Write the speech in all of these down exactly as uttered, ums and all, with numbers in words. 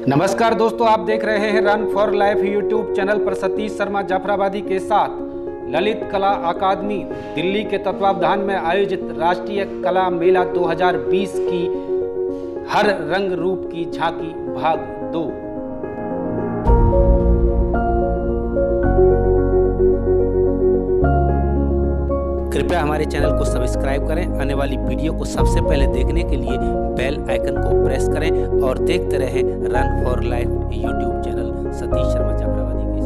नमस्कार दोस्तों, आप देख रहे हैं run for life YouTube channel पर सतीश शर्मा जाफराबादी के साथ ललित कला अकादमी दिल्ली के तत्वावधान में आयोजित राष्ट्रीय कला मेला दो हज़ार बीस की हर रंग रूप की झांकी भाग दो। कृपया हमारे चैनल को सब्सक्राइब करें। आने वाली वीडियो को सबसे पहले देखने के लिए बेल आइकन को प्रेस करें और देखते रहें run for life YouTube channel Satish Sharma Jafrabadi के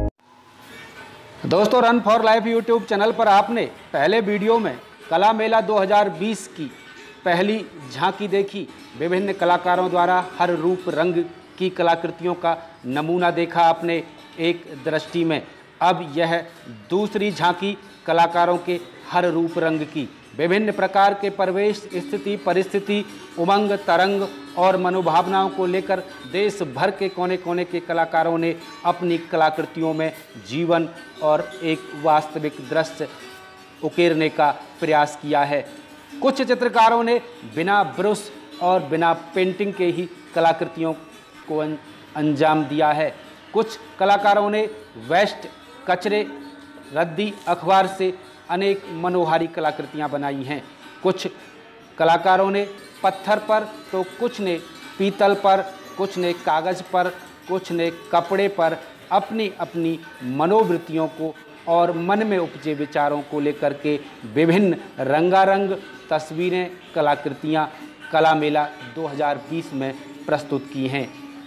साथ। दोस्तों, run for life YouTube channel पर आपने पहले वीडियो में कला मेला दो हज़ार बीस की पहली झांकी देखी। विभिन्न कलाकारों द्वारा हर रूप रंग की कलाकृतियों का नमूना देखा आपने एक दृष्टि में। अब यह दूसरी झांकी कलाकारों के हर रूप रंग की विभिन्न प्रकार के परिवेश, स्थिति, परिस्थिति, उमंग, तरंग और मनोभावनाओं को लेकर देश भर के कोने कोने के कलाकारों ने अपनी कलाकृतियों में जीवन और एक वास्तविक दृश्य उकेरने का प्रयास किया है। कुछ चित्रकारों ने बिना ब्रश और बिना पेंटिंग के ही कलाकृतियों को अंजाम दिया है। कुछ कलाकारों ने वेस्ट, कचरे, रद्दी, अखबार से अनेक मनोहारी कलाकृतियां बनाई हैं। कुछ कलाकारों ने पत्थर पर तो कुछ ने पीतल पर, कुछ ने कागज़ पर, कुछ ने कपड़े पर अपनी अपनी मनोवृत्तियों को और मन में उपजे विचारों को लेकर के विभिन्न रंगारंग तस्वीरें, कलाकृतियां कला मेला दो हज़ार बीस में प्रस्तुत की हैं।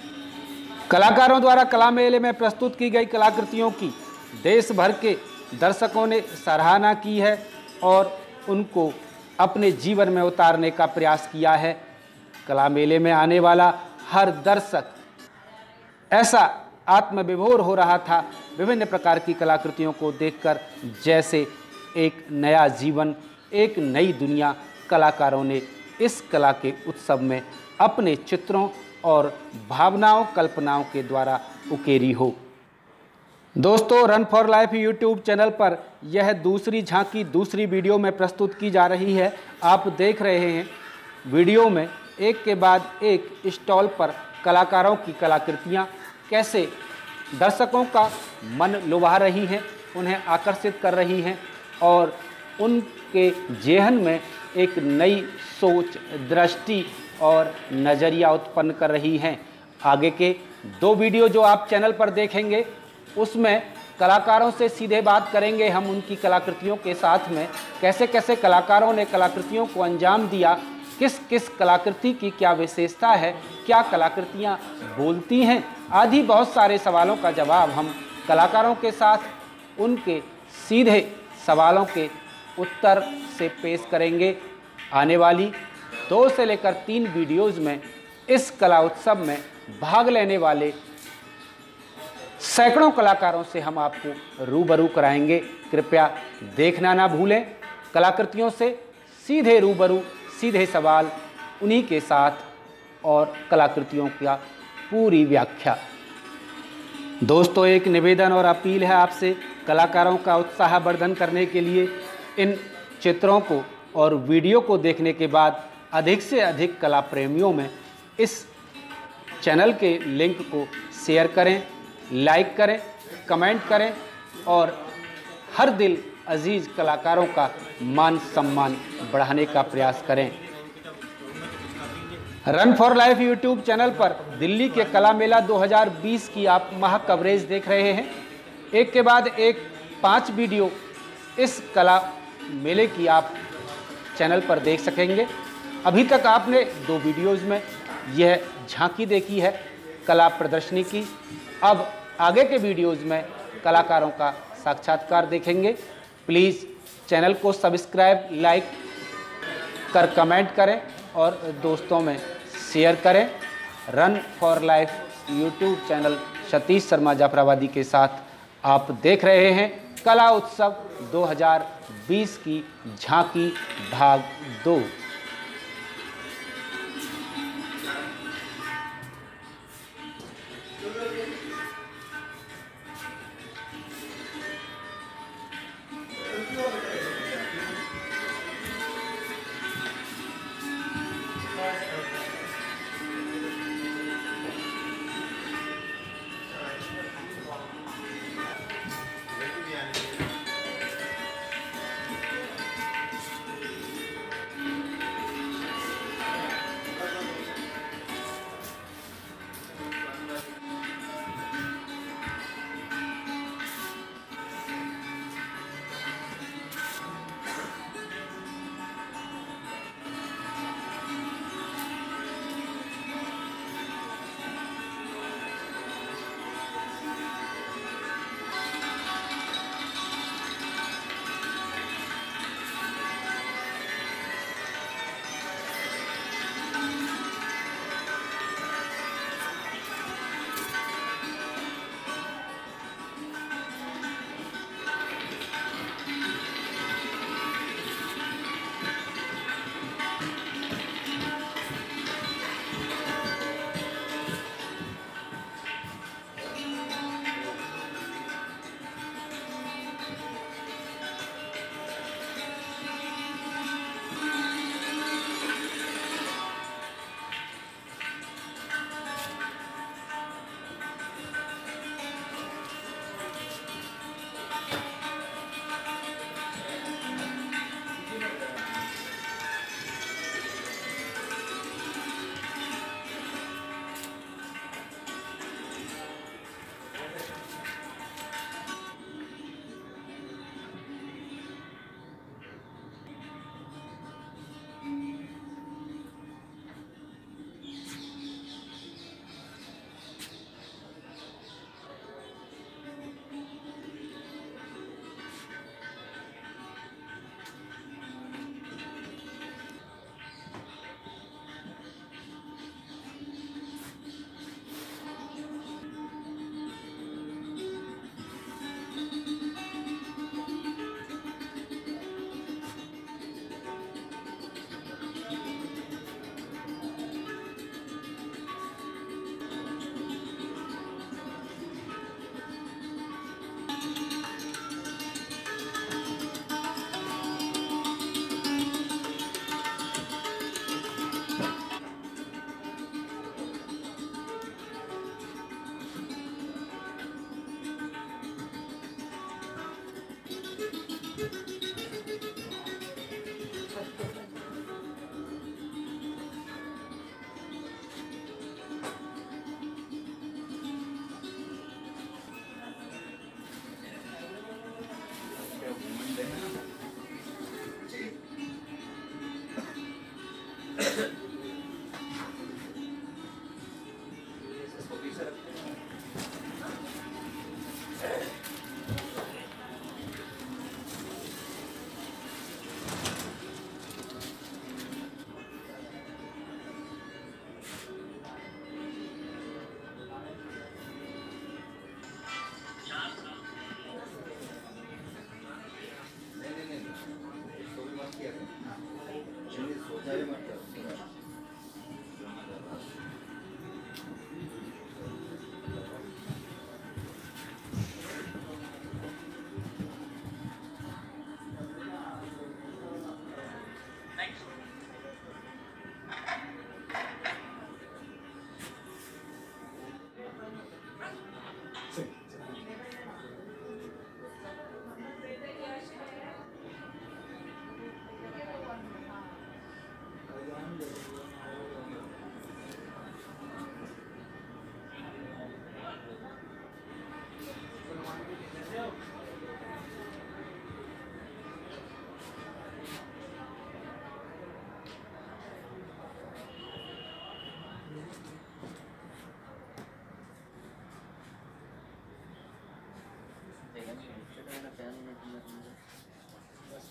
कलाकारों द्वारा कला मेले में प्रस्तुत की गई कलाकृतियों की देश भर के दर्शकों ने सराहना की है और उनको अपने जीवन में उतारने का प्रयास किया है। कला मेले में आने वाला हर दर्शक ऐसा आत्मविभोर हो रहा था विभिन्न प्रकार की कलाकृतियों को देखकर, जैसे एक नया जीवन, एक नई दुनिया कलाकारों ने इस कला के उत्सव में अपने चित्रों और भावनाओं, कल्पनाओं के द्वारा उकेरी हो। दोस्तों, run for life YouTube channel पर यह दूसरी झांकी दूसरी वीडियो में प्रस्तुत की जा रही है। आप देख रहे हैं वीडियो में एक के बाद एक स्टॉल पर कलाकारों की कलाकृतियां कैसे दर्शकों का मन लुभा रही हैं, उन्हें आकर्षित कर रही हैं और उनके जेहन में एक नई सोच, दृष्टि और नज़रिया उत्पन्न कर रही हैं। आगे के दो वीडियो जो आप चैनल पर देखेंगे उसमें कलाकारों से सीधे बात करेंगे हम उनकी कलाकृतियों के साथ में, कैसे कैसे कलाकारों ने कलाकृतियों को अंजाम दिया, किस किस कलाकृति की क्या विशेषता है, क्या कलाकृतियाँ बोलती हैं, आदि बहुत सारे सवालों का जवाब हम कलाकारों के साथ उनके सीधे सवालों के उत्तर से पेश करेंगे। आने वाली दो से लेकर तीन वीडियोज़ में इस कला उत्सव में भाग लेने वाले सैकड़ों कलाकारों से हम आपको रूबरू कराएंगे। कृपया देखना ना भूलें। कलाकृतियों से सीधे रूबरू, सीधे सवाल उन्हीं के साथ और कलाकृतियों का पूरी व्याख्या। दोस्तों, एक निवेदन और अपील है आपसे, कलाकारों का उत्साहवर्धन करने के लिए इन चित्रों को और वीडियो को देखने के बाद अधिक से अधिक कला प्रेमियों में इस चैनल के लिंक को शेयर करें, लाइक करें, कमेंट करें और हर दिल अजीज कलाकारों का मान सम्मान बढ़ाने का प्रयास करें। Run for life YouTube channel पर दिल्ली के कला मेला दो हज़ार बीस की आप महा कवरेज देख रहे हैं। एक के बाद एक पांच वीडियो इस कला मेले की आप चैनल पर देख सकेंगे। अभी तक आपने दो वीडियोज़ में यह झांकी देखी है कला प्रदर्शनी की। अब आगे के वीडियोज़ में कलाकारों का साक्षात्कार देखेंगे। प्लीज़ चैनल को सब्सक्राइब, लाइक कर कमेंट करें और दोस्तों में शेयर करें। Run for life YouTube channel Satish Sharma Jafrabadi के साथ आप देख रहे हैं कला उत्सव दो हज़ार बीस की झांकी भाग दो।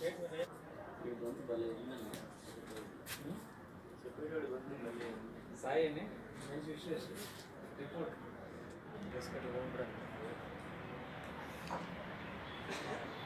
సాయి మంచి విశ్లేషణ రిపోర్ట్